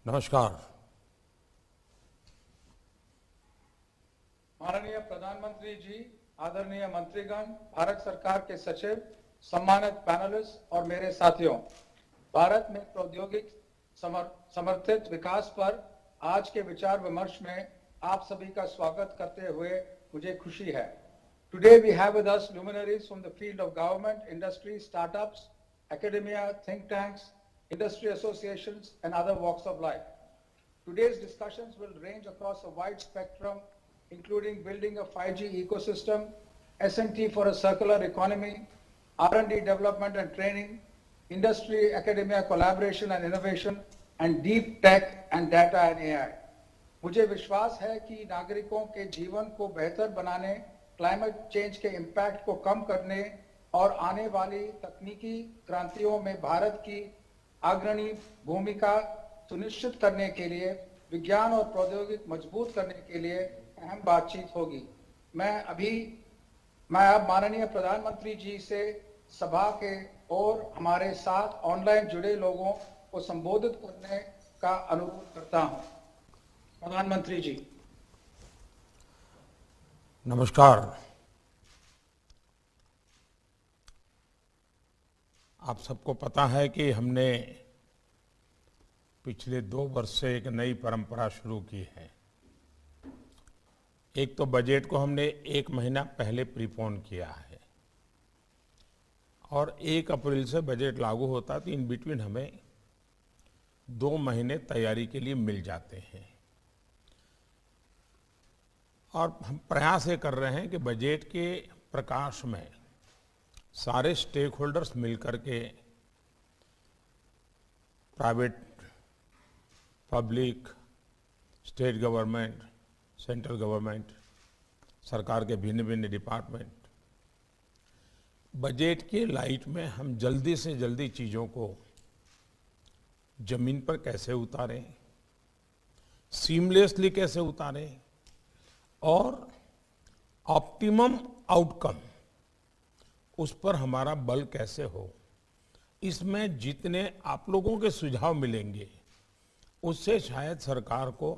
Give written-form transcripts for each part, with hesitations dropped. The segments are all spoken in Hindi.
नमस्कार। माननीय प्रधानमंत्री जी, आदरणीय मंत्रीगण, भारत सरकार के सचिव, सम्मानित पैनलिस्ट और मेरे साथियों, भारत में प्रौद्योगिक समर्थित विकास पर आज के विचार विमर्श में आप सभी का स्वागत करते हुए मुझे खुशी है। Today we have with us luminaries from the field of government, industry, startups, academia, think tanks, industry associations, and other walks of life. Today's discussions will range across a wide spectrum, including building a 5G ecosystem, S&T for a circular economy, R&D development and training, industry, academia collaboration and innovation, and deep tech and data and AI. मुझे विश्वास है कि नागरिकों के जीवन को बेहतर बनाने, क्लाइमेट चेंज के इम्पैक्ट को कम करने और आने वाली तकनीकी क्रांतियों में भारत की अग्रणी भूमिका सुनिश्चित करने के लिए विज्ञान और प्रौद्योगिकी मजबूत करने के लिए अहम बातचीत होगी। मैं अब माननीय प्रधानमंत्री जी से सभा के और हमारे साथ ऑनलाइन जुड़े लोगों को संबोधित करने का अनुरोध करता हूं। प्रधानमंत्री जी। नमस्कार। आप सबको पता है कि हमने पिछले 2 वर्ष से एक नई परंपरा शुरू की है। एक तो बजट को हमने 1 महीना पहले प्रीपोन किया है और 1 अप्रैल से बजट लागू होता है, तो इन बिटवीन हमें 2 महीने तैयारी के लिए मिल जाते हैं। और हम प्रयास ये कर रहे हैं कि बजट के प्रकाश में सारे स्टेक होल्डर्स मिलकर के private, public, state government, central government, सरकार के भिन्न भिन्न डिपार्टमेंट, बजट के लाइट में हम जल्दी से जल्दी चीज़ों को जमीन पर कैसे उतारें, सीमलेसली कैसे उतारें और ऑप्टिमम आउटकम उस पर हमारा बल कैसे हो। इसमें जितने आप लोगों के सुझाव मिलेंगे उससे शायद सरकार को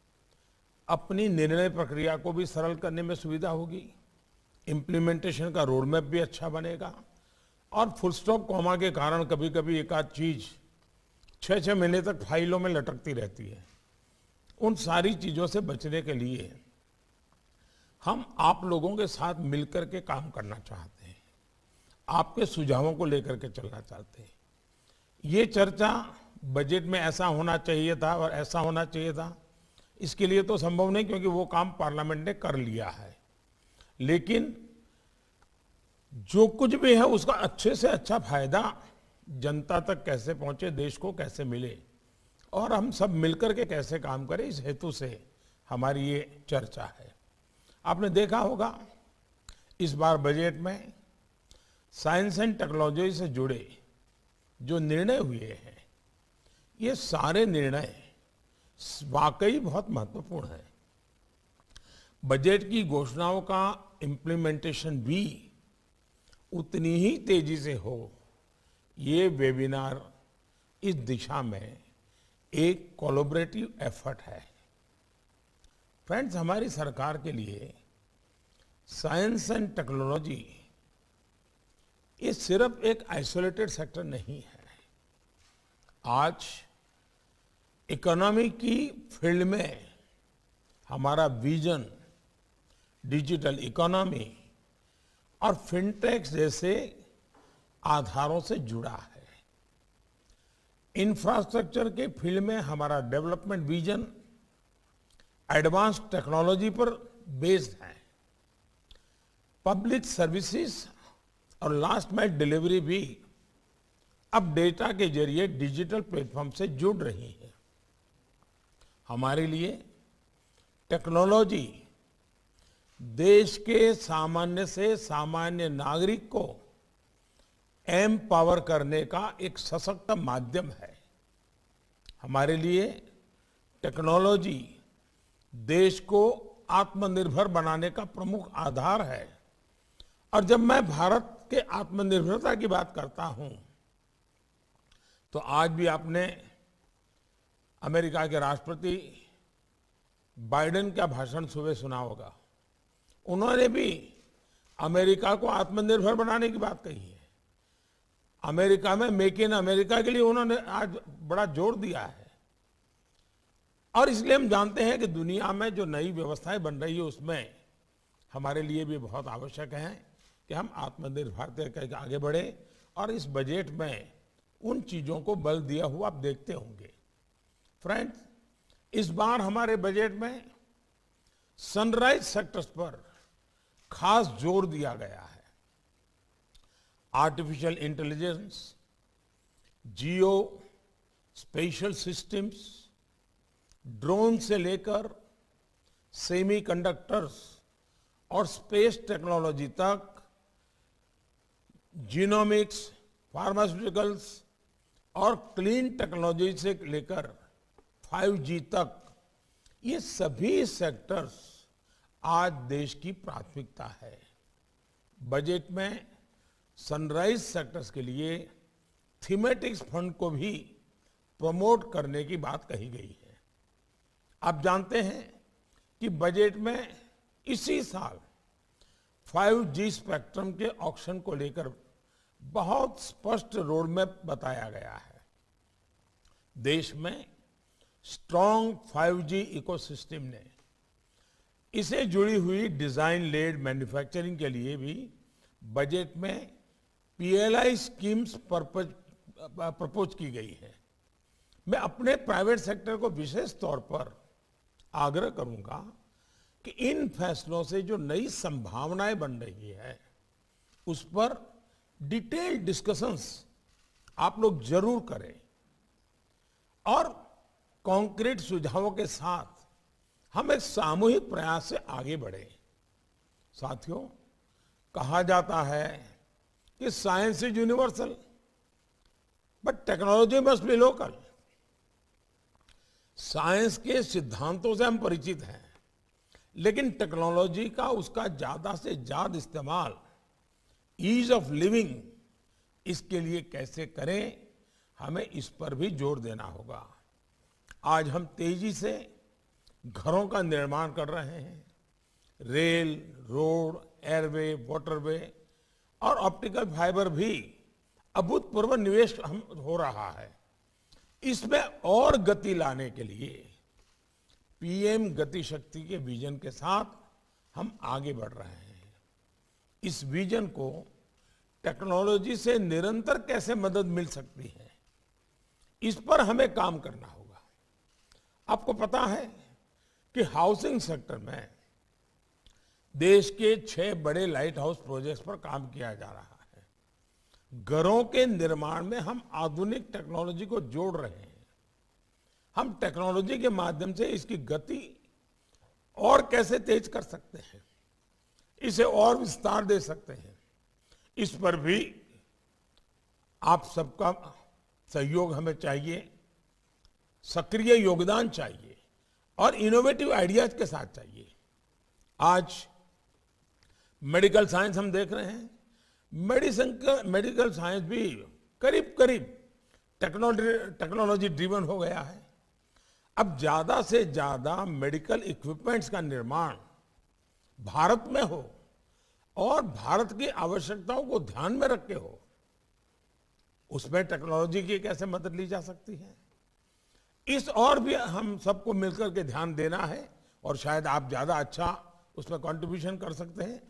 अपनी निर्णय प्रक्रिया को भी सरल करने में सुविधा होगी, इम्प्लीमेंटेशन का रोड मैप भी अच्छा बनेगा और फुल स्टॉप कॉमा के कारण कभी कभी एक आध चीज 6-6 महीने तक फाइलों में लटकती रहती है। उन सारी चीजों से बचने के लिए हम आप लोगों के साथ मिलकर के काम करना चाहते हैं, आपके सुझावों को लेकर के चलना चाहते हैं। ये चर्चा बजट में ऐसा होना चाहिए था और ऐसा होना चाहिए था, इसके लिए तो संभव नहीं, क्योंकि वो काम पार्लियामेंट ने कर लिया है। लेकिन जो कुछ भी है उसका अच्छे से अच्छा फायदा जनता तक कैसे पहुंचे, देश को कैसे मिले और हम सब मिलकर के कैसे काम करें, इस हेतु से हमारी ये चर्चा है। आपने देखा होगा इस बार बजट में साइंस एंड टेक्नोलॉजी से जुड़े जो निर्णय हुए हैं, ये सारे निर्णय वाकई बहुत महत्वपूर्ण है। बजट की घोषणाओं का इम्प्लीमेंटेशन भी उतनी ही तेजी से हो, ये वेबिनार इस दिशा में एक कोलैबोरेटिव एफर्ट है। फ्रेंड्स, हमारी सरकार के लिए साइंस एंड टेक्नोलॉजी ये सिर्फ एक आइसोलेटेड सेक्टर नहीं है। आज इकोनॉमी की फील्ड में हमारा विजन डिजिटल इकोनॉमी और फिनटेक जैसे आधारों से जुड़ा है। इंफ्रास्ट्रक्चर के फील्ड में हमारा डेवलपमेंट विजन एडवांस टेक्नोलॉजी पर बेस्ड है। पब्लिक सर्विसेज और लास्ट माइल डिलीवरी भी अब डेटा के जरिए डिजिटल प्लेटफॉर्म से जुड़ रही है। हमारे लिए टेक्नोलॉजी देश के सामान्य से सामान्य नागरिक को एम्पावर करने का एक सशक्त माध्यम है। हमारे लिए टेक्नोलॉजी देश को आत्मनिर्भर बनाने का प्रमुख आधार है। और जब मैं भारत के आत्मनिर्भरता की बात करता हूं तो आज भी आपने अमेरिका के राष्ट्रपति बाइडेन का भाषण सुबह सुना होगा। उन्होंने भी अमेरिका को आत्मनिर्भर बनाने की बात कही है। अमेरिका में मेक इन अमेरिका के लिए उन्होंने आज बड़ा जोर दिया है। और इसलिए हम जानते हैं कि दुनिया में जो नई व्यवस्थाएं बन रही है उसमें हमारे लिए भी बहुत आवश्यक है कि हम आत्मनिर्भरता करके आगे बढ़े। और इस बजट में उन चीजों को बल दिया हुआ आप देखते होंगे। फ्रेंड्स, इस बार हमारे बजट में सनराइज सेक्टर्स पर खास जोर दिया गया है। Artificial intelligence, geospatial systems, drone से लेकर सेमीकंडक्टर्स और स्पेस टेक्नोलॉजी तक, जीनोमिक्स, फार्मास्यूटिकल्स और क्लीन टेक्नोलॉजी से लेकर 5G तक, ये सभी सेक्टर्स आज देश की प्राथमिकता है। बजट में सनराइज सेक्टर्स के लिए थीमेटिक्स फंड को भी प्रमोट करने की बात कही गई है। आप जानते हैं कि बजट में इसी साल 5G स्पेक्ट्रम के ऑक्शन को लेकर बहुत स्पष्ट रोड मैप बताया गया है। देश में स्ट्रॉन्ग 5G इकोसिस्टम ने इसे जुड़ी हुई डिजाइन लेड मैन्युफैक्चरिंग के लिए भी बजट में PLI स्कीम्स प्रपोज की गई है। मैं अपने प्राइवेट सेक्टर को विशेष तौर पर आग्रह करूंगा कि इन फैसलों से जो नई संभावनाएं बन रही है उस पर डिटेल्ड डिस्कशंस आप लोग जरूर करें और कॉन्क्रीट सुझावों के साथ हम एक सामूहिक प्रयास से आगे बढ़े। साथियों, कहा जाता है कि science is universal but technology must be local. Science के सिद्धांतों से हम परिचित हैं, लेकिन टेक्नोलॉजी का उसका ज्यादा से ज्यादा इस्तेमाल ईज ऑफ लिविंग, इसके लिए कैसे करें, हमें इस पर भी जोर देना होगा। आज हम तेजी से घरों का निर्माण कर रहे हैं। रेल, रोड, एयरवे, वाटरवे और ऑप्टिकल फाइबर भी अभूतपूर्व निवेश हो रहा है। इसमें और गति लाने के लिए PM गति शक्ति के विजन के साथ हम आगे बढ़ रहे हैं। इस विजन को टेक्नोलॉजी से निरंतर कैसे मदद मिल सकती है, इस पर हमें काम करना होगा। आपको पता है कि हाउसिंग सेक्टर में देश के 6 बड़े लाइट हाउस प्रोजेक्ट्स पर काम किया जा रहा है। घरों के निर्माण में हम आधुनिक टेक्नोलॉजी को जोड़ रहे हैं। हम टेक्नोलॉजी के माध्यम से इसकी गति और कैसे तेज कर सकते हैं, इसे और विस्तार दे सकते हैं, इस पर भी आप सबका सहयोग हमें चाहिए, सक्रिय योगदान चाहिए और इनोवेटिव आइडियाज के साथ चाहिए। आज मेडिकल साइंस हम देख रहे हैं, मेडिकल साइंस भी करीब करीब टेक्नोलॉजी ड्रिवन हो गया है। अब ज्यादा से ज्यादा मेडिकल इक्विपमेंट्स का निर्माण भारत में हो और भारत की आवश्यकताओं को ध्यान में रख के हो, उसमें टेक्नोलॉजी की कैसे मदद ली जा सकती है, इस और भी हम सबको मिलकर के ध्यान देना है और शायद आप ज्यादा अच्छा उसमें कंट्रीब्यूशन कर सकते हैं।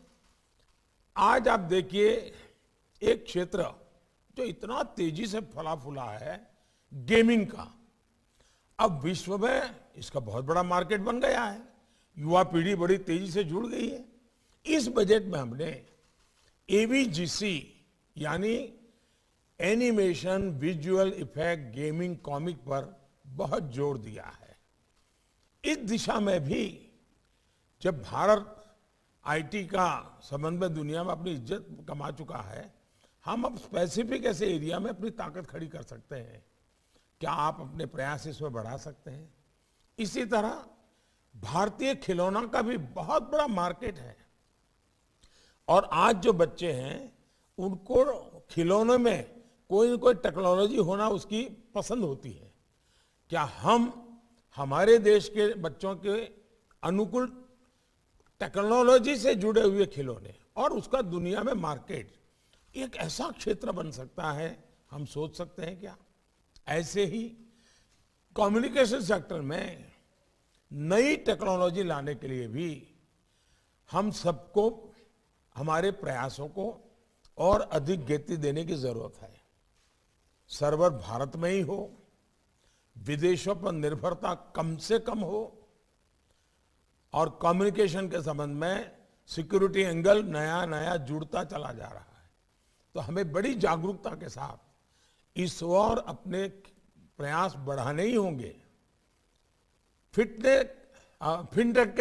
आज आप देखिए, एक क्षेत्र जो इतना तेजी से फला फूला है, गेमिंग का, अब विश्व में इसका बहुत बड़ा मार्केट बन गया है। युवा पीढ़ी बड़ी तेजी से जुड़ गई है। इस बजट में हमने AVGC यानी animation, visual effect, gaming, comic पर बहुत जोर दिया है। इस दिशा में भी जब भारत IT का संबंध में दुनिया में अपनी इज्जत कमा चुका है, हम अब स्पेसिफिक ऐसे एरिया में अपनी ताकत खड़ी कर सकते हैं। क्या आप अपने प्रयास इसमें बढ़ा सकते हैं? इसी तरह भारतीय खिलौना का भी बहुत बड़ा मार्केट है और आज जो बच्चे हैं उनको खिलौनों में कोई न कोई टेक्नोलॉजी होना उसकी पसंद होती है। क्या हम हमारे देश के बच्चों के अनुकूल टेक्नोलॉजी से जुड़े हुए खिलौने और उसका दुनिया में मार्केट एक ऐसा क्षेत्र बन सकता है, हम सोच सकते हैं क्या? ऐसे ही कम्युनिकेशन सेक्टर में नई टेक्नोलॉजी लाने के लिए भी हम सबको हमारे प्रयासों को और अधिक गति देने की जरूरत है। सर्वर भारत में ही हो, विदेशों पर निर्भरता कम से कम हो और कम्युनिकेशन के संबंध में सिक्योरिटी एंगल नया नया जुड़ता चला जा रहा है। तो हमें बड़ी जागरूकता के साथ इस ओर अपने प्रयास बढ़ाने ही होंगे। फिनटेक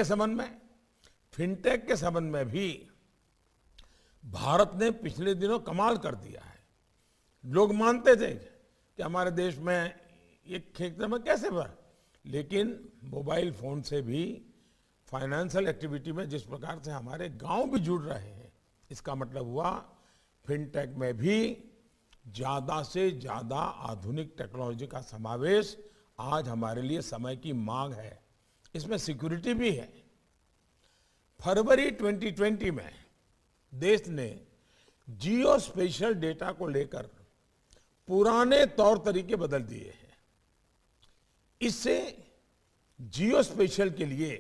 के संबंध में भी भारत ने पिछले दिनों कमाल कर दिया है। लोग मानते थे कि हमारे देश में ये क्षेत्र में कैसे बढ़ा, लेकिन मोबाइल फोन से भी फाइनेंशियल एक्टिविटी में जिस प्रकार से हमारे गांव भी जुड़ रहे हैं, इसका मतलब हुआ फिनटेक में भी ज्यादा से ज्यादा आधुनिक टेक्नोलॉजी का समावेश आज हमारे लिए समय की मांग है। इसमें सिक्योरिटी भी है। फरवरी 2020 में देश ने जियो स्पेशल डेटा को लेकर पुराने तौर तरीके बदल दिए हैं। इससे जियो स्पेशल के लिए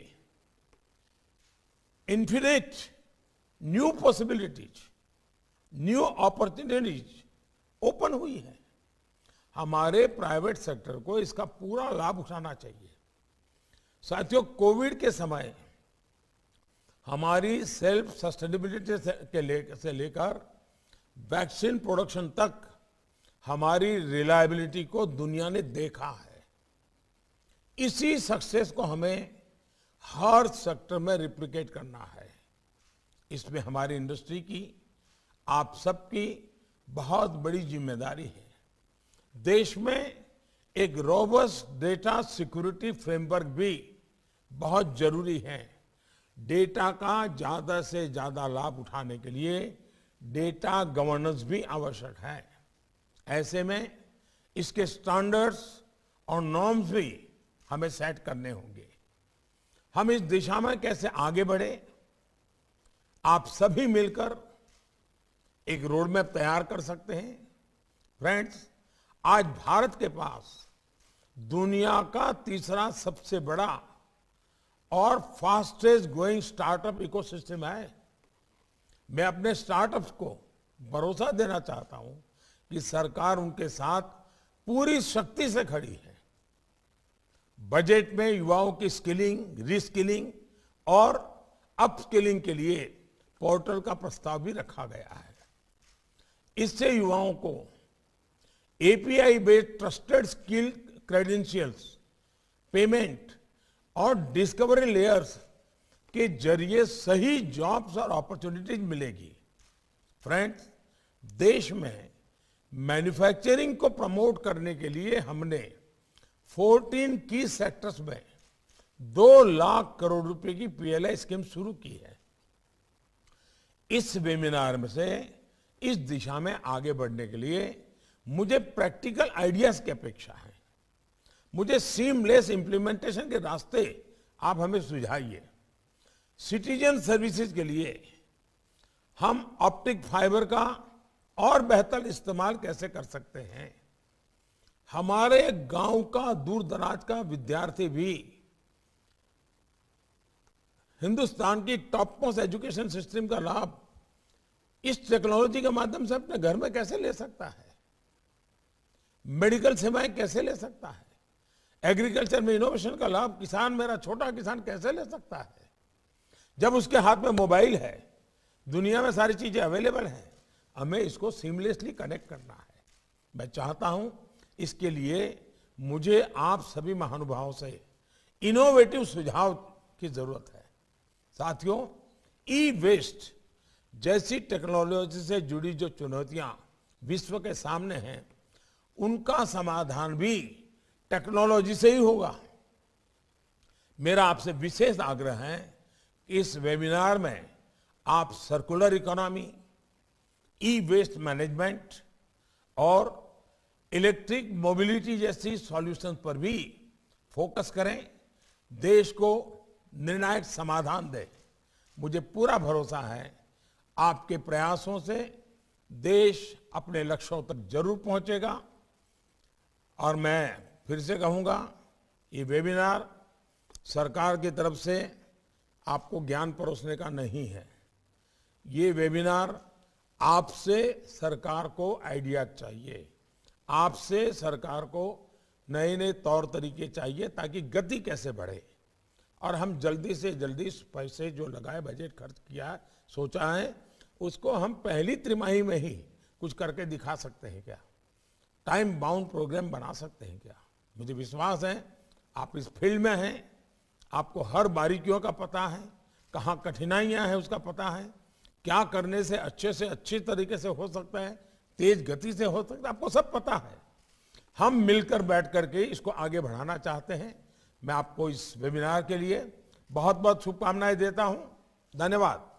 infinite new possibilities, new opportunities open हुई है। हमारे प्राइवेट सेक्टर को इसका पूरा लाभ उठाना चाहिए। साथियों, कोविड के समय हमारी सेल्फ सस्टेनेबिलिटी से लेकर वैक्सीन प्रोडक्शन तक हमारी रिलायबिलिटी को दुनिया ने देखा है। इसी सक्सेस को हमें हर सेक्टर में रिप्लिकेट करना है। इसमें हमारी इंडस्ट्री की, आप सबकी बहुत बड़ी जिम्मेदारी है। देश में एक रोबस्ट डेटा सिक्योरिटी फ्रेमवर्क भी बहुत जरूरी है। डेटा का ज्यादा से ज्यादा लाभ उठाने के लिए डेटा गवर्नेंस भी आवश्यक है। ऐसे में इसके स्टैंडर्ड्स और नॉर्म्स भी हमें सेट करने होंगे। हम इस दिशा में कैसे आगे बढ़े, आप सभी मिलकर एक रोड मैप तैयार कर सकते हैं। फ्रेंड्स, आज भारत के पास दुनिया का तीसरा सबसे बड़ा और फास्टेस्ट ग्रोइंग स्टार्टअप इकोसिस्टम है। मैं अपने स्टार्टअप्स को भरोसा देना चाहता हूं कि सरकार उनके साथ पूरी शक्ति से खड़ी है। बजट में युवाओं की स्किलिंग, रीस्किलिंग और अपस्किलिंग के लिए पोर्टल का प्रस्ताव भी रखा गया है। इससे युवाओं को API based trusted skill credentials, payment और डिस्कवरी लेयर्स के जरिए सही जॉब्स और अपॉर्चुनिटीज मिलेगी। फ्रेंड्स, देश में मैन्युफैक्चरिंग को प्रमोट करने के लिए हमने 14 की सेक्टर्स में 2 लाख करोड़ रुपए की पीएलआई स्कीम शुरू की है। इस वेबिनार में से इस दिशा में आगे बढ़ने के लिए मुझे प्रैक्टिकल आइडियाज की अपेक्षा है। मुझे सीमलेस इंप्लीमेंटेशन के रास्ते आप हमें सुझाइए। सिटीजन सर्विसेज के लिए हम ऑप्टिक फाइबर का और बेहतर इस्तेमाल कैसे कर सकते हैं। हमारे गांव का, दूर दराज का विद्यार्थी भी हिंदुस्तान की टॉप मोस्ट एजुकेशन सिस्टम का लाभ इस टेक्नोलॉजी के माध्यम से अपने घर में कैसे ले सकता है। मेडिकल सेवाएं कैसे ले सकता है। एग्रीकल्चर में इनोवेशन का लाभ किसान, मेरा छोटा किसान कैसे ले सकता है। जब उसके हाथ में मोबाइल है, दुनिया में सारी चीजें अवेलेबल हैं, हमें इसको सीमलेसली कनेक्ट करना है। मैं चाहता हूं इसके लिए मुझे आप सभी महानुभावों से इनोवेटिव सुझाव की जरूरत है। साथियों, ई वेस्ट जैसी टेक्नोलॉजी से जुड़ी जो चुनौतियां विश्व के सामने हैं, उनका समाधान भी टेक्नोलॉजी से ही होगा। मेरा आपसे विशेष आग्रह है कि इस वेबिनार में आप circular economy, e waste management और इलेक्ट्रिक मोबिलिटी जैसी सॉल्यूशन पर भी फोकस करें, देश को निर्णायक समाधान दें। मुझे पूरा भरोसा है आपके प्रयासों से देश अपने लक्ष्यों तक जरूर पहुंचेगा। और मैं फिर से कहूंगा, ये वेबिनार सरकार की तरफ से आपको ज्ञान परोसने का नहीं है। ये वेबिनार आपसे सरकार को आइडिया चाहिए, आपसे सरकार को नए नए तौर तरीके चाहिए ताकि गति कैसे बढ़े और हम जल्दी से जल्दी पैसे जो लगाए, बजट खर्च किया है, सोचा है, उसको हम पहली तिमाही में ही कुछ करके दिखा सकते हैं क्या? टाइम बाउंड प्रोग्राम बना सकते हैं क्या? मुझे विश्वास है आप इस फील्ड में हैं, आपको हर बारीकियों का पता है, कहाँ कठिनाइयाँ हैं उसका पता है, क्या करने से अच्छे तरीके से हो सकता है, तेज गति से हो सकता है, आपको सब पता है। हम मिलकर बैठ करके इसको आगे बढ़ाना चाहते हैं। मैं आपको इस वेबिनार के लिए बहुत बहुत शुभकामनाएं देता हूं। धन्यवाद।